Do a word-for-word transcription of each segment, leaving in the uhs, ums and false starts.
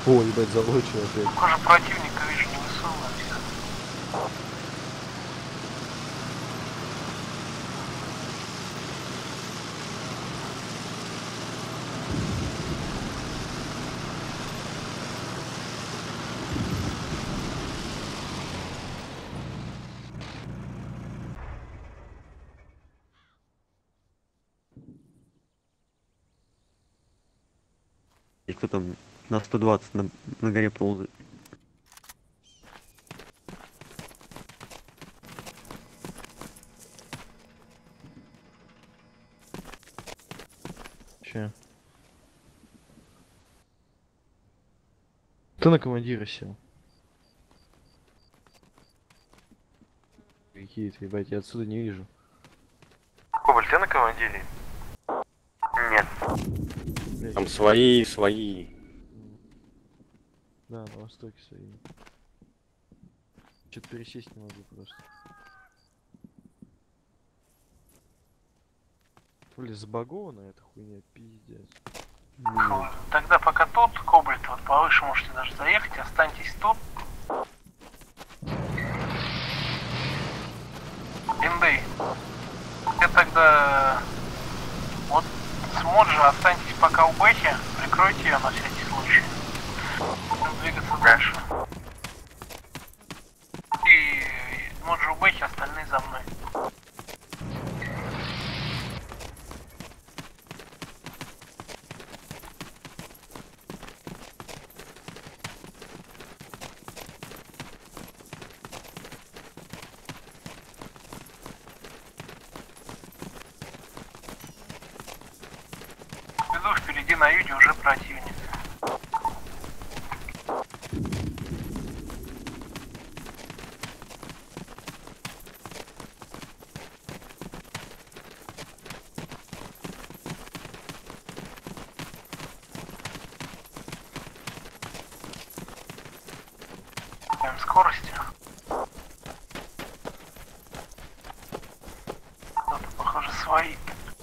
О, ебать, залочил опять. Похоже, противника вижу, не высовываемся. И кто там на сто двадцать на, на горе ползает? Че? Кто на командира сел? Какие-то, ебать, я отсюда не вижу. Кобальт, ты на командире? Нет. Блядь. Там свои, свои. Да, на востоке свои. Что-то пересесть не могу просто. Блин, забагована эта хуйня, пиздец. Фу. Тогда пока тут, Кобальт, вот повыше можете даже заехать, останьтесь тут. Индей. Ты тогда вот с Моджа останьтесь пока у Бэхи, прикройте ее на всякий случай. Будем двигаться дальше. И Моджа у Бэхи, остальные за мной. Иду впереди на юге уже противник. Прям скорости. Кто-то, похоже, свои.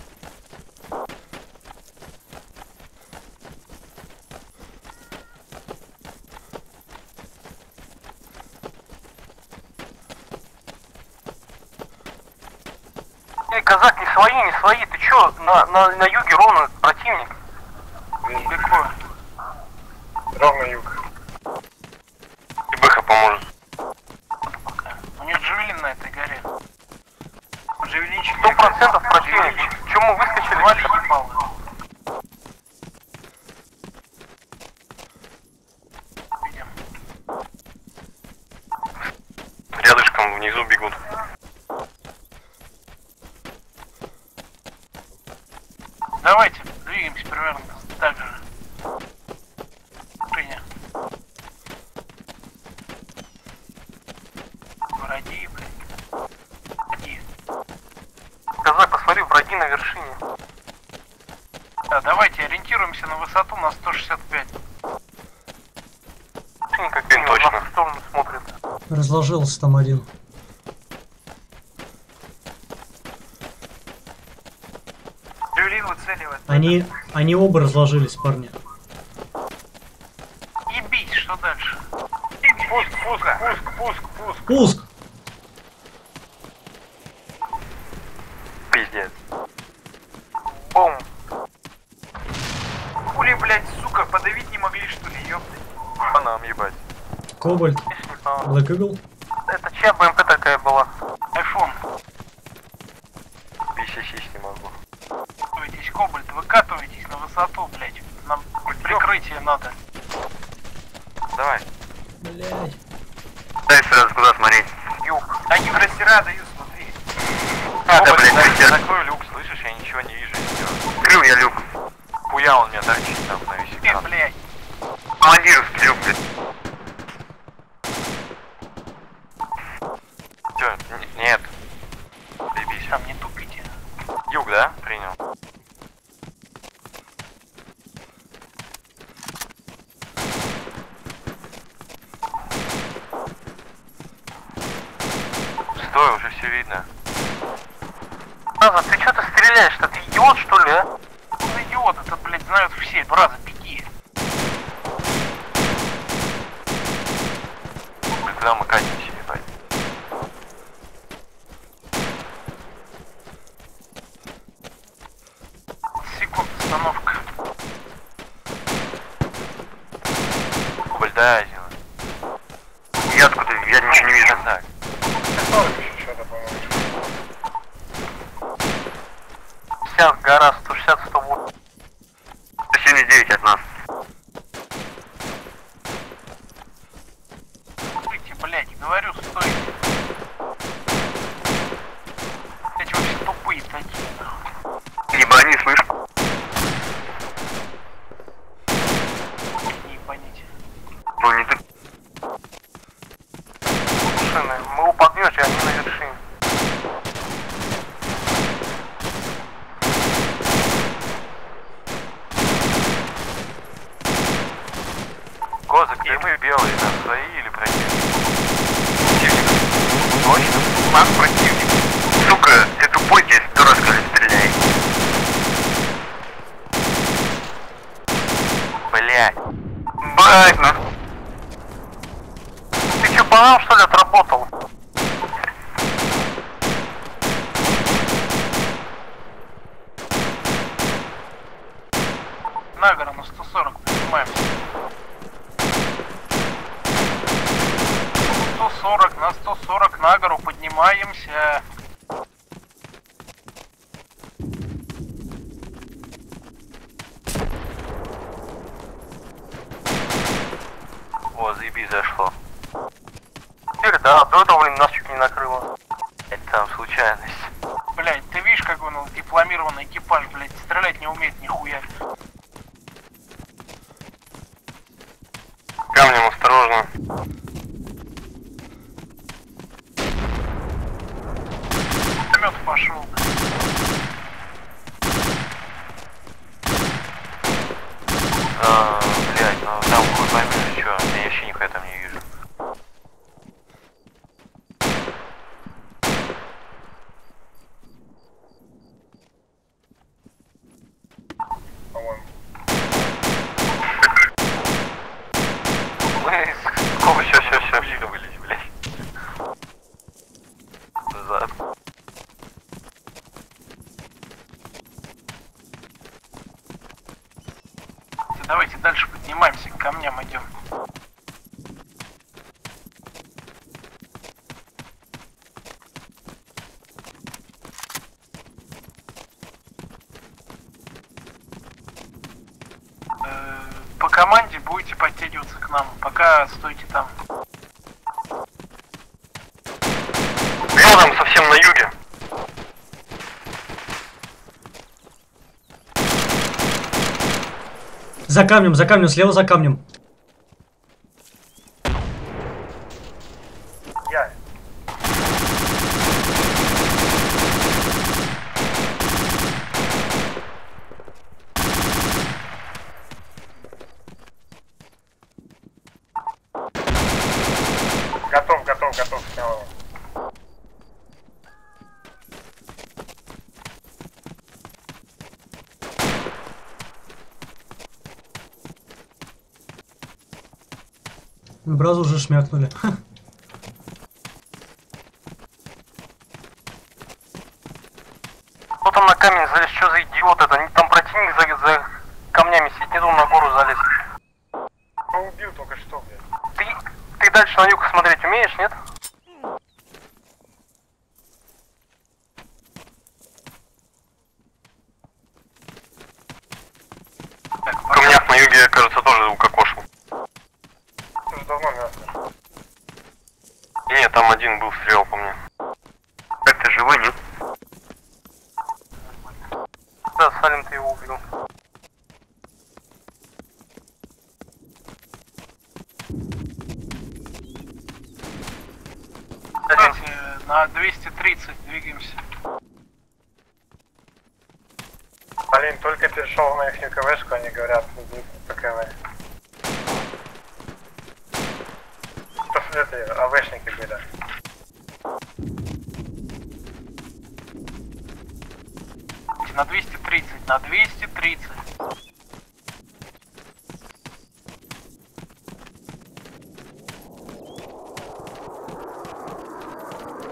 Эй, казак, не свои, не свои, ты чё? На, на, на юге ровно противник. Далеко. Ровно юг. И Бэха поможет. Пока. У них джавелин на этой горе. Джавелинчик. Сто процентов противник. Чё мы выскочили? Вали ебал. Видим. Рядышком внизу бегут. Давайте двигаемся примерно так же. Приня. Враги, блядь. Враги. Казак, посмотри, враги на вершине. Да, давайте ориентируемся на высоту на сто шестьдесят пять. Как точно. В нашу сторону смотрит. Разложился там один. Они, они оба разложились, парни. Ебись, что дальше? Пуск, пуск, пуск, пуск, пуск. Пуск! Пиздец. Бум. Хули, блядь, сука, подавить не могли, что ли, ёпты? По нам, ебать. Кобальт. Black Eagle. Это чья БМП такая была? Айфон. пятьдесят шесть не могу. Выкатывайтесь, Кобальт, выкатывайтесь на высоту, блядь. Нам прикрытие надо. Давай. Блядь. Дай сразу куда смотреть. Юг. А юг растира даю, смотри. Надо, блядь, закрой люк, слышишь? Я ничего не вижу. Открыл я люк. Хуя он меня торчит там на весь экран. Э, блядь. Командировский люк, блядь. Чё? Нет. Заебись. Там не тупите. Юг, да? Принял. Стой, уже все видно. Браза, ты что-то стреляешь-то? Ты идиот, что ли, а? Ну, идиот, это, блядь, знают все. Браза, беги. обстановка. Кубаль, да, один. Я откуда? Я ничего не вижу. Так. Что-то, по-моему. пятьдесят, гора, сто шестьдесят, сто восемь. сто семьдесят девять от нас. Стойте, блядь, говорю, стойте. Эти вообще тупые такие, нахуй. Либо они, слышь? Не ебаните. Ну не ты. Машины, мы его подбьете, они на вершине. Козак, и мы белые, да, свои или противники? Противник. Точно? Наш противник. Сука, ты тупой, здесь сто раз сказали, стреляй. Блять. Блять, ну. Ты чё, по нам, что ли, отработал? На гору на сто сорок поднимаемся. сто сорок, на сто сорок на гору поднимаемся. О, заебись, зашло. Теперь, да, до этого, блин, нас чуть не накрыло. Это там случайность. Блять, ты видишь, какой он дипломированный экипаж, блять, стрелять не умеет нихуя. Камнем осторожно. Самет пошел. А, блять, ну там хуй поймешь, что, я вообще нихуя там не вижу. По-моему. Мы... Сколько, все, все, все, все вылезли, блять. Назад. Давайте дальше поднимаемся, к камням идем. По команде будете подтягиваться к нам, пока стойте там. Рядом, совсем на юге. За камнем, за камнем, слева за камнем. Я. Готов, готов, готов, снял его. Бразу уже шмякнули. Кто там на камень залез? Что за идиот это? Там противник за, за камнями сидит, не думал на гору залез. Ну убил только что, блядь. Ты, ты дальше на юг смотреть умеешь, нет? В камнях на юге, кажется, тоже укокошил. Это же давно мясо. Нет, там один был, стрелял по мне. Как ты живой, нет? Да, Салим, ты его убил. Давайте на двести тридцать двигаемся. Салим только перешел на их КВшку, они говорят, по КВ. Это АВшники были. На двести тридцать, на двести тридцать.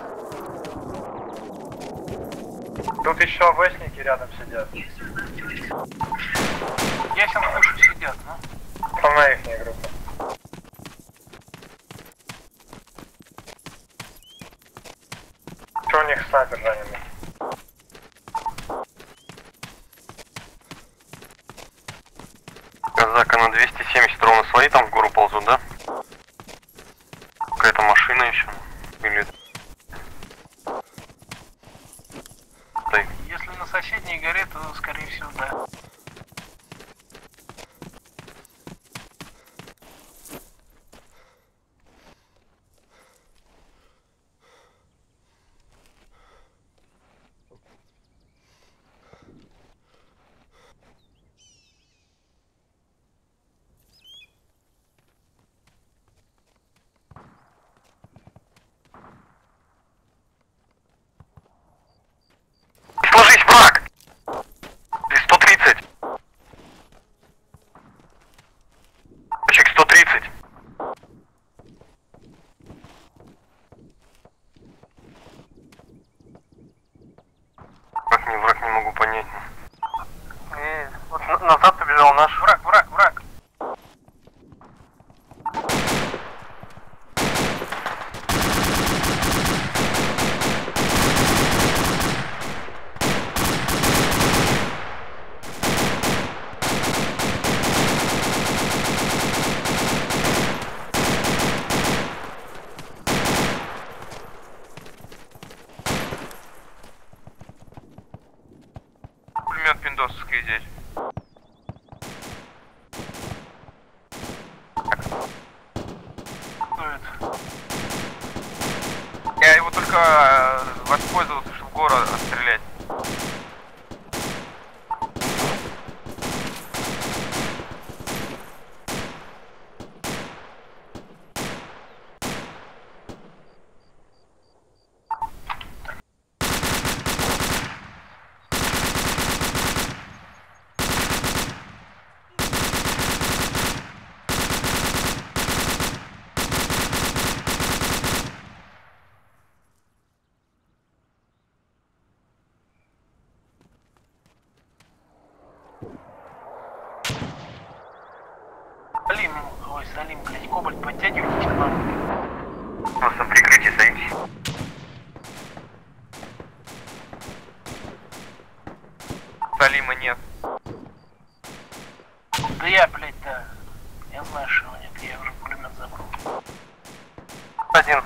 Тут еще АВшники рядом сидят. Ясен слышу, сидят, ну. Основная ихняя группа. Что у них снайпер раненый? Казака на двести семьдесят ровно свои там в гору ползут, да? Какая-то машина еще. Или... Если на соседней горе, то скорее всего, да. Сложись, враг! сто тридцать. Чек сто тридцать. Как не враг, не могу понять. И вот назад побежал наш враг, враг, враг. Пулемет пиндосовский здесь. Кто это? Я его только воспользовался, чтобы в гору отстрелять. Салим, ой, Салим, блядь, Кобальт, подтягивайтесь к нам. Просто прикрытие, садитесь. Салима нет. Да я, блядь, да. Я знаю, что его нет, я уже пулемет забрал. Один.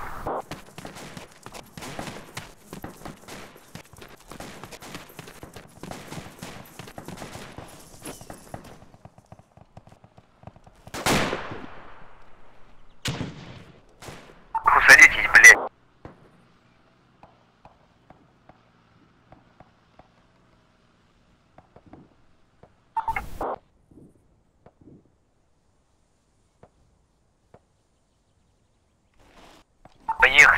Садитесь, блядь. Поехали.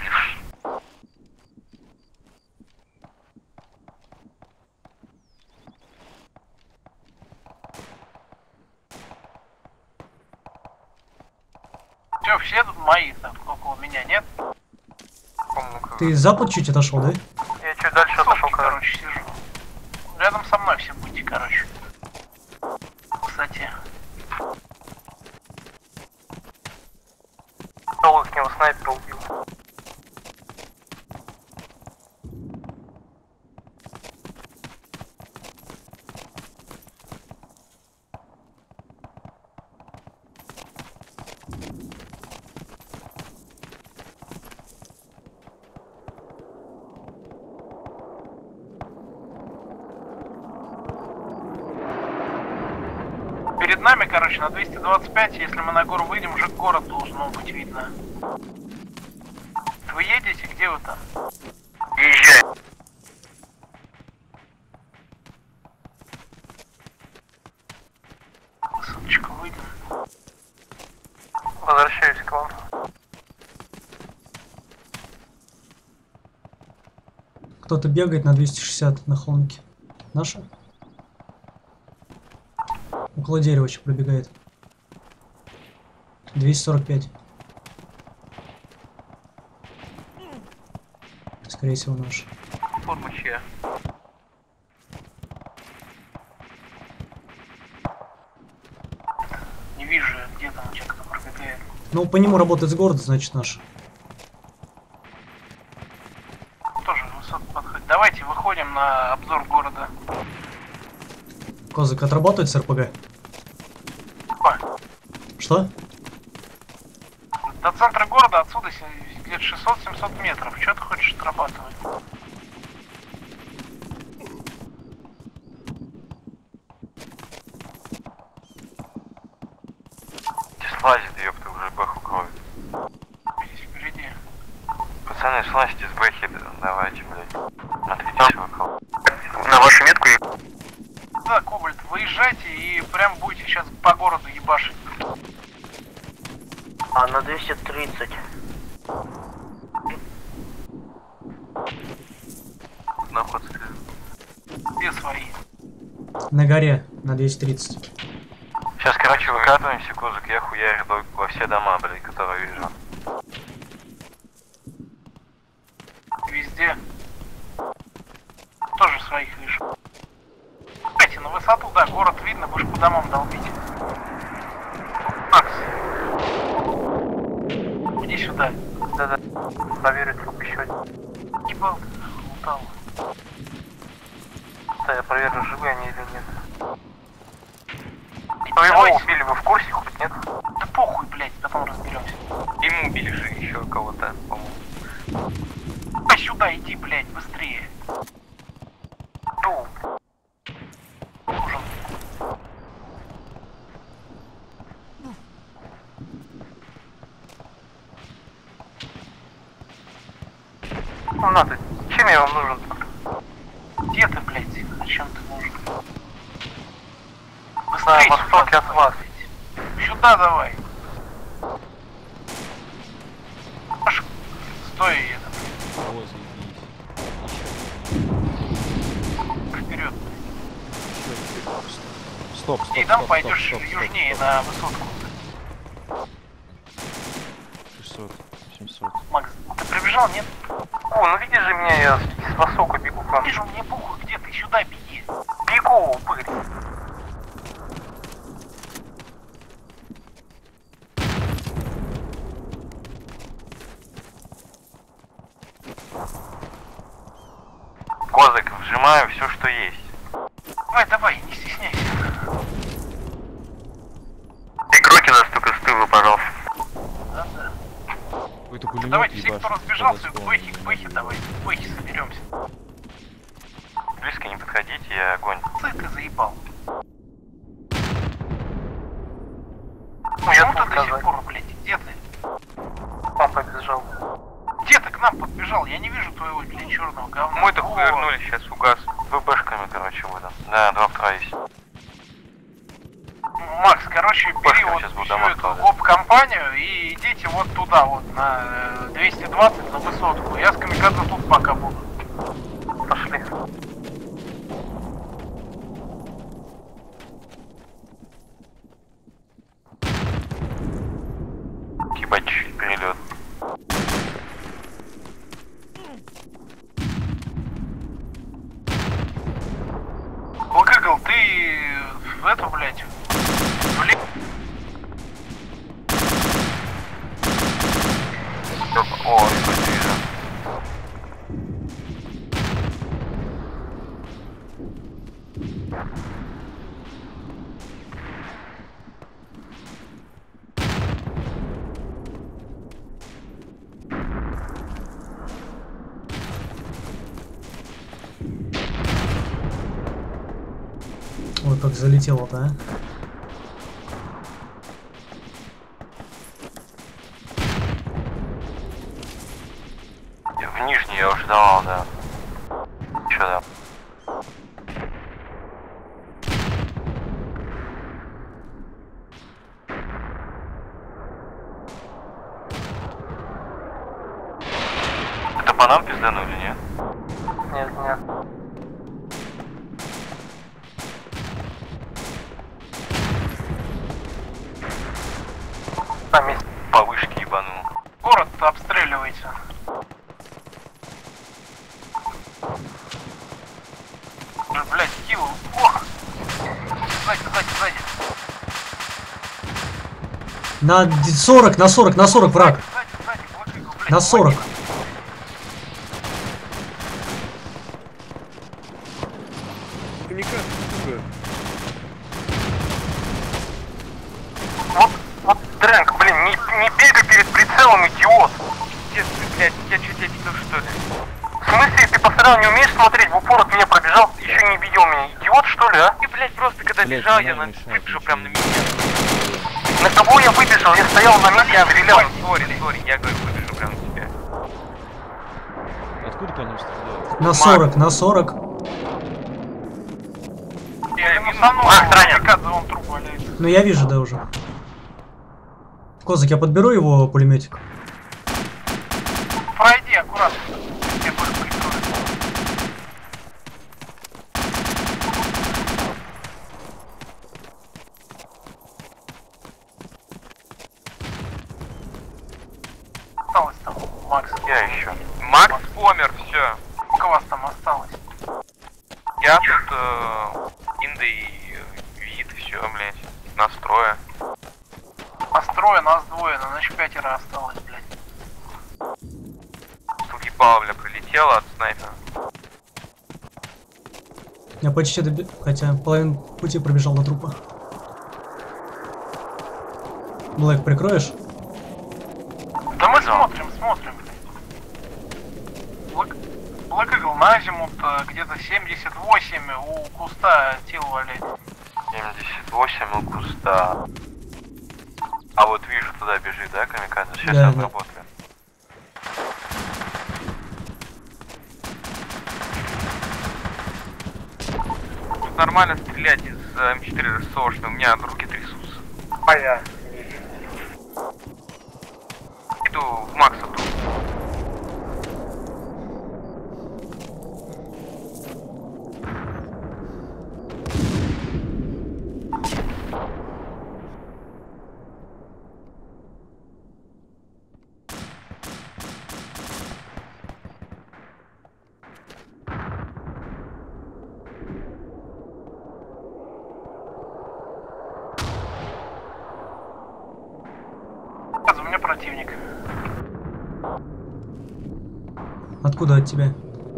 Че, все тут мои, там, сколько у меня нет? Ты запад чуть отошел, да? Я чуть дальше отошел, короче, сижу. Рядом со мной все будете, короче. Кстати. Кто с него снайпера убил? Перед нами, короче, на двести двадцать пять, если мы на гору выйдем, уже город должно быть видно. Вы едете? Где вы там? Езжай. Суточку выйдем. Возвращаюсь к вам. Кто-то бегает на двести шестьдесят на холмике. Наши? Около дерева еще пробегает. двести сорок пять. Скорее всего, наш. Форма чья? вижу, где там человек пробегает. Ну, по нему работает с города, значит, наш. Тоже высоко подходит. Давайте выходим на обзор города. Козак отрабатывает с РПГ? Ой, Что? до центра города отсюда с- где-то шестьсот-семьсот метров. Что ты хочешь отрабатывать? Слазит, ёпта, уже бэху крови. Здесь впереди. Пацаны, слазьте с бэхи, давайте, блядь. Ответите вокруг. На вашу метку и... Да, Кобальт, выезжайте и прям будете сейчас по городу ебашить. А на двести тридцать. Наход. Где свои? На горе, на двести тридцать. Сейчас, короче, выкатываемся, козак, я хуярю во все дома, блядь, которые вижу. Везде. Тоже своих вижу. Давайте на высоту, да, город видно, будешь по домам долбить. Макс. Иди сюда. Да-да. Проверю труп еще один. Ебал ты, лутал. Да, я проверю, живые они или нет. Давайте. Его убили, вы в курсе хоть нет? Да похуй, блядь, потом разберемся. Ему убили же еще кого-то, по-моему. Давай сюда, иди, блядь, быстрее. Ну, Ужин. ну надо. Чем я вам нужен? Где ты, блядь? Зачем ты нужен? На Быстрее востоке сюда от вас. давай. Сюда давай. Аж стой это. О, заебись. Вперед. Стоп, стоп, И стоп, там стоп, пойдешь стоп, стоп, южнее стоп. на высотку. шестьсот, семьсот. Макс, ты прибежал, нет? О, ну видишь же меня, я с востока бегу к вам. Вижу, мне похуй, где ты, сюда беги. Бегу, упырь. Козак, вжимаю все, что есть. Давай, давай, не стесняйся. Игроки нас только с тыла, пожалуйста. Да, да. Какой-то пулемет Давайте все, ебашит кто разбежался, под к заслоном, бэхе, к не бэхе могу. давай. К бэхе соберемся. Близко не подходите, я огонь. Ты ты заебал. Ну, я Почему ты тут до сих сказать. пор, блядь, где ты? Вам побежал. Где ты к нам подбежал? Я не вижу твоего, блядь, черного говна. Мы-то О, хуярнули, сейчас угас. ВБшками, короче, выдам. Да, два втора есть. Макс, короче, бери Башка вот сейчас будет всю дома эту складывать. гоп-компанию и идите вот туда, вот, на э, двести двадцать, на высотку. Я с камикадзе тут пока буду. Пошли. Ебать, чуть перелет. Лыгыгл, ты в эту, блядь, блин. О, ебать, вижу. Ой, как залетело-то, а? В нижний я уже давал, да. Чё да? Это по нам пизданули, нет? Нет, нет. Там есть. По вышке ебанул. Город обстреливается. Ой, блядь, Килл, ох! Сзади, сзади, сзади. На сорок, на сорок, на сорок враг. Сзади, сзади, Black Eagle, блядь, На сорок. помоги. Вот, вот, Дрэнк, блин, не, не бегай перед прицелом, идиот. Пиздец, ты, блядь, я что, тебя видел, что ли? В смысле, ты постоянно не умеешь смотреть, в упор от меня пробежал, еще не видел меня. Идиот, что ли, а? Ты, блядь, просто когда Блядь, бежал, она я на... мешает, выбежал ничего прям на не меня. На кого я выбежал? Я стоял на месте, стрелял. Сори, сори, я говорю, выбежал прям на тебя. Откуда по ним стреляют? На сорок, на сорок. Я ему санул, Ах, ранен. Камикадзе, он труп валяется. Ну я вижу, да, уже. Козак, я подберу его пулеметик. Пройди аккуратно. Я тоже прикрою. Осталось там, Макс. Я еще. Макс помер, все. Сколько вас там осталось? Я тут э, инда и э, вид, все, блядь. Настроя. Настроя, нас двое, на ночь пятеро осталось, блядь. Тут ебало, бля, прилетело от снайпера. Я почти доби... Хотя половину пути пробежал до трупа. Блэк, прикроешь? Да мы смотрим, смотрим, блядь. Black, Black Eagle на азимут э, где-то семьдесят восемь у куста тело валяется. семьдесят восемь у куста. А вот вижу, туда бежит, да, камикадзе? Сейчас Да, я да. отработаю. Тут нормально стрелять из эм четыре РСОшного, у меня руки трясутся. А я. Иду в Макса тут. У меня противник. Откуда от тебя?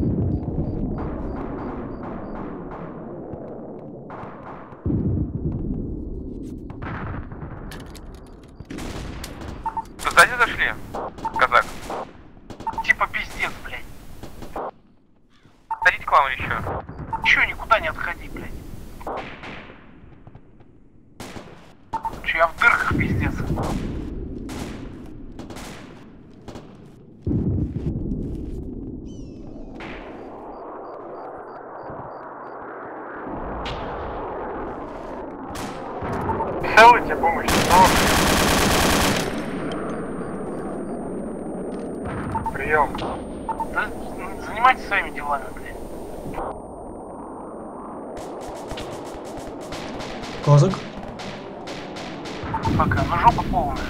Сзади зашли? Казак. Типа пиздец, блядь. Ходите к вам или еще? Чё, никуда не отходи, блядь. Чё, я в дырках, пиздец. Целый тебе помощь, прием. Да м, занимайтесь своими делами, блядь. Козак? Пока, ну жопа полная.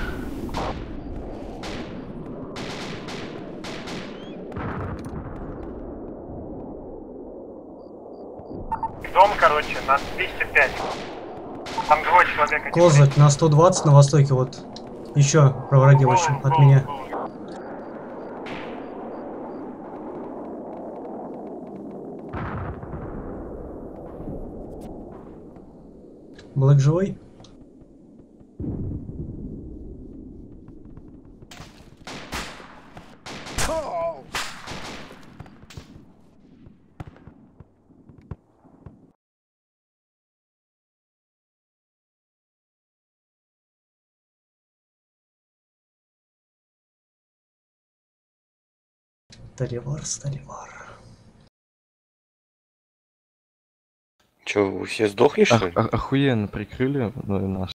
Дом, короче, на двести пять. Там двое человек. Козак на сто двадцать на востоке, вот. Еще про враги очень от меня. Блэк живой? Таривар, Таривар. Че, вы все сдохли, что ли? Ох- охуенно прикрыли ну, и нас.